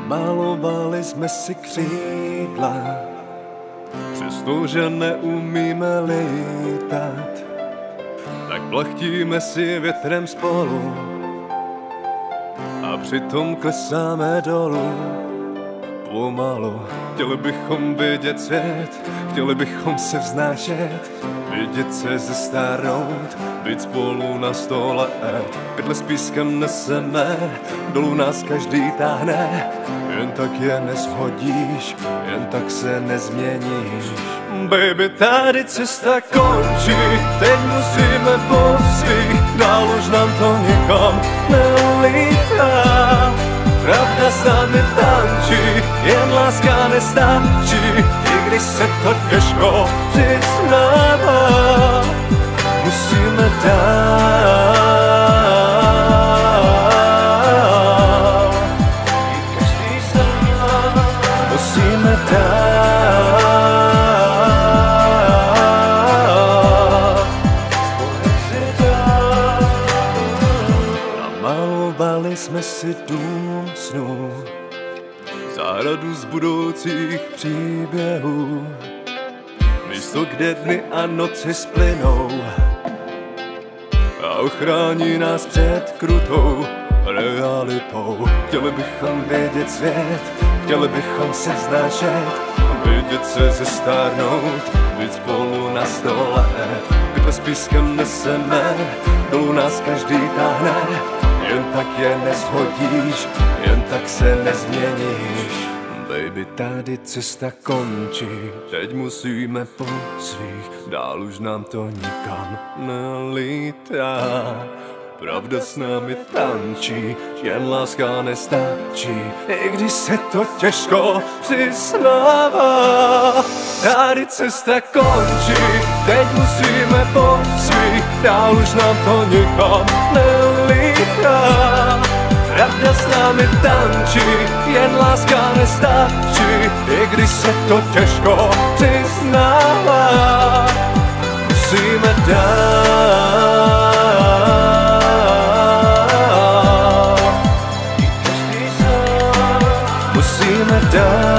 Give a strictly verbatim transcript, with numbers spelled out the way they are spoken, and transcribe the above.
Malovali jsme si křídla, přestože neumíme lítat, tak plachtíme si větrem spolu a přitom klesáme dolů. Pomalu chtěli bychom vidět svět, chtěli bychom se vznášet, vidět se zestárnout, být spolu na stole. Pytle s pískem neseme, dolů nás každý táhne, jen tak je neshodíš, jen tak se nezměníš. Baby, tady cesta končí, teď musíme po svých, dál už nám to nikam nelítá. Pravda s námi tančí, jen láska nestačí, i když se to těžko přiznává. Musíme dál, i každý sám, musíme dál, společně dál. Namalovali jsme si dům snů, zahradu z budoucích příběhů, místo, kde dny a noci splynou a ochrání nás před krutou realitou. Chtěli bychom vidět svět, chtěli bychom se vznášet, vidět se zestárnout, být spolu na stole. Pytle s pískem neseme, dolů nás každý táhne, jen tak je neshodíš, jen tak se nezměníš. Baby, tady cesta končí, teď musíme po svých, dál už nám to nikam nelítá. Pravda s námi tančí, jen láska nestačí, i když se to těžko přiznává. Tady cesta končí, teď musíme po svých, dál už nám to nikam nelítá. Pravda s námi tančí, jen láska nestačí, i když se to těžko přiznává. Musíme dál, i každý sám, musíme dál.